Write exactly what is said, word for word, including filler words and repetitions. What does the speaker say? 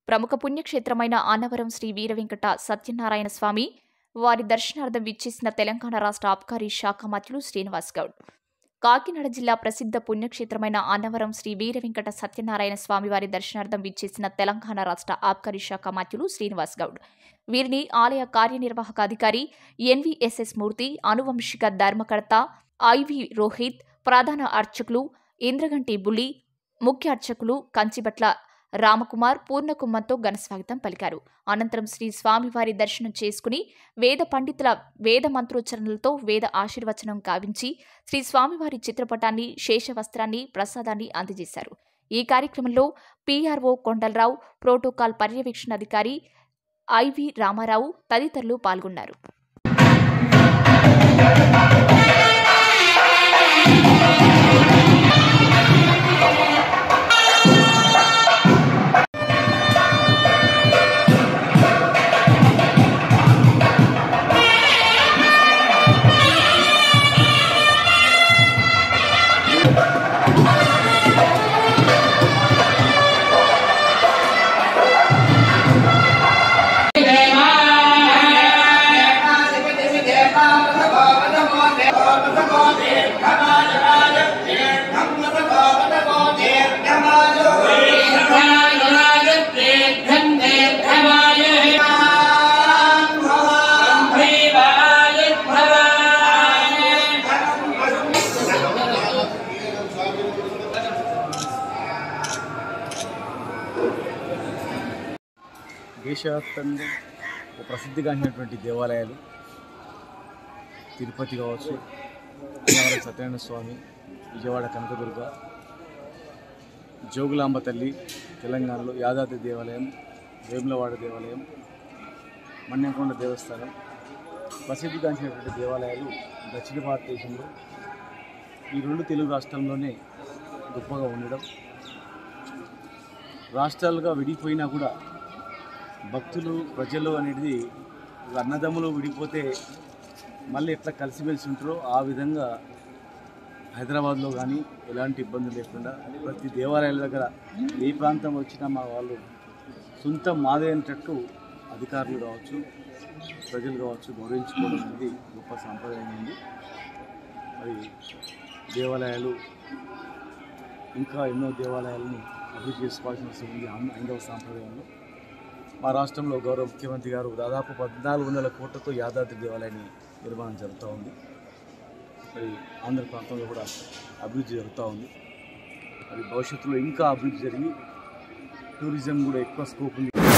ప్రముఖ పుణ్యక్షేత్రమైన అన్నవరం శ్రీ వీరవెంకట సత్యనారాయణ స్వామి వారి దర్శనార్థం విచ్చేసిన తెలంగాణ రాష్ట్ర ఆబ్కారీ శాఖ మంత్రులు శ్రీనివాస్ గౌడ్. కాకినాడ జిల్లా ప్రసిద్ధ పుణ్యక్షేత్రమైన అన్నవరం శ్రీ వీరవెంకట సత్యనారాయణ స్వామి వారి దర్శనార్థం విచ్చేసిన తెలంగాణ రాష్ట్ర ఆబ్కారీ శాఖ మంత్రులు శ్రీనివాస్ గౌడ్. వీరిని ఆలయ కార్యనిర్వాహక అధికారి ఎన్వీఎస్ఎస్ మూర్తి, అనువంశిక ధర్మకర్త ఐవి రోహిత్, ప్రధాన అర్చకులు ఇంద్రగంటి బుల్లి, ముఖ్య అర్చకులు కంచిబట్ల రామకుమార్ పూర్ణకుంభంతో ఘనస్వాగతం పలికారు. అనంతరం శ్రీ స్వామివారి దర్శనం చేసుకుని వేద పండితుల వేద మంత్రోచ్చరణలతో వేద ఆశీర్వచనం గావించి శ్రీ స్వామివారి చిత్రపటాన్ని, శేషవస్త్రాన్ని, ప్రసాదాన్ని అందజేశారు. ఈ కార్యక్రమంలో పీఆర్ఓ కొండలరావు, ప్రోటోకాల్ పర్యవేక్షణ అధికారి ఐవి రామారావు తదితరులు పాల్గొన్నారు. దేశవ్యాప్తంగా ప్రసిద్ధిగాంచినటువంటి దేవాలయాలు తిరుపతి కావచ్చు, అన్నవరం సత్యనారాయణ స్వామి, విజయవాడ కనకదుర్గ, జోగులాంబ తల్లి తెలంగాణలో, యాదాద్రి దేవాలయం, వేములవాడ దేవాలయం, మన్యంకొండ దేవస్థానం ప్రసిద్ధిగాంచినటువంటి దేవాలయాలు దక్షిణ భారతదేశంలో ఈ రెండు తెలుగు రాష్ట్రాల్లోనే గొప్పగా ఉండడం, రాష్ట్రాలుగా విడిపోయినా కూడా భక్తులు ప్రజలు అనేది అన్నదమ్ములు విడిపోతే మళ్ళీ ఎట్లా కలిసిమెలిసి ఉంటారో ఆ విధంగా హైదరాబాద్లో కానీ ఎలాంటి ఇబ్బంది లేకుండా ప్రతి దేవాలయాల దగ్గర ఏ ప్రాంతం వచ్చినా మా వాళ్ళు సొంత మాదేంటట్టు అధికారులు కావచ్చు, ప్రజలు కావచ్చు గౌరవించుకోవడం అనేది గొప్ప సాంప్రదాయం ఉంది. మరి దేవాలయాలు ఇంకా ఎన్నో దేవాలయాలను అభివృద్ధి చేసుకోవాల్సిన అవసరం ఉంది. హైందవ సాంప్రదాయంలో మా రాష్ట్రంలో గౌరవ ముఖ్యమంత్రి గారు దాదాపు పద్నాలుగు వందల కోట్లతో యాదాద్రి దేవాలయాన్ని నిర్మాణం జరుగుతూ ఉంది. మరి ఆంధ్ర ప్రాంతంలో కూడా అభివృద్ధి జరుగుతూ ఉంది. మరి భవిష్యత్తులో ఇంకా అభివృద్ధి జరిగి టూరిజం కూడా ఎక్కువ స్కోప్ ఉంది.